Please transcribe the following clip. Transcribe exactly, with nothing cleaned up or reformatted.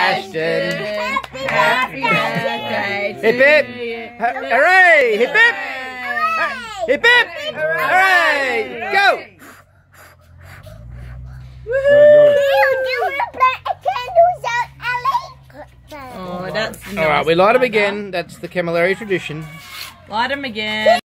Ashton. Happy birthday to Hip hip! you. Hooray! Hip hip! Hip hip! Hooray! Go! Oh, that's nice. Alright, we light them again. That's the Camilleri tradition. Light them again.